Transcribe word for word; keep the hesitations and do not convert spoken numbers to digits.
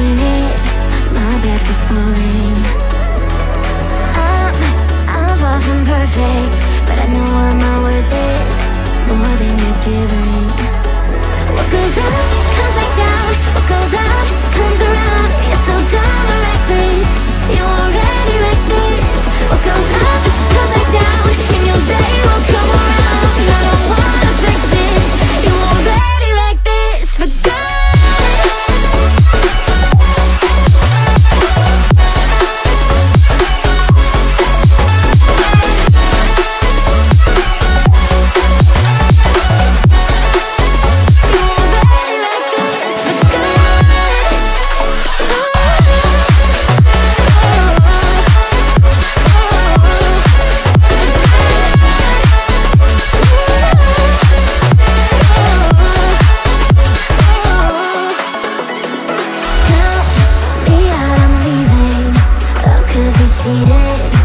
mean it, my bad for falling. I'm, I'm far from perfect, but I know what my worth is, more than you're giving. What goes up, comes back down. What goes out, comes around. You're so dumb or reckless, you already reckless. What goes up, comes back down, and your day will come around. I don't wanna fix this, you already like this. For good. Cheated.